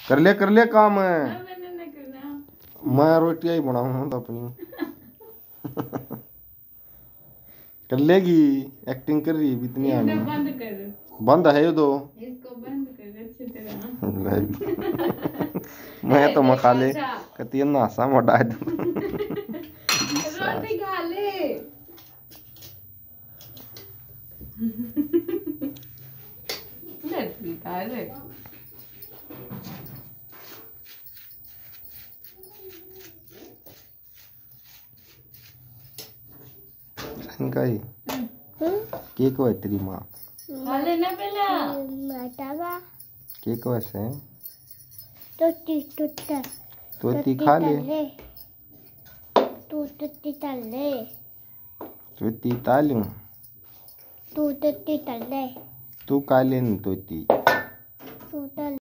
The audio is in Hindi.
कर ले काम है। मैंने नहीं करना। मैं रोटियां ही बनाऊंगा तो अपनी। कर लेगी, एक्टिंग कर रही है इतनी आने। इधर बंद कर। बंद है ये दो। इसको बंद कर अच्छी तरह। मैं तो मखा ले अच्छा। कती नासा मोटा है। रोटी खा ले। रोटी खा ले। कहीं केक है तेरी माँ। खा लेना पहला। केक वैसे टूटी तोती खा ले। टूटी तले तोती तालू टूटी तले तू खा ले तोती।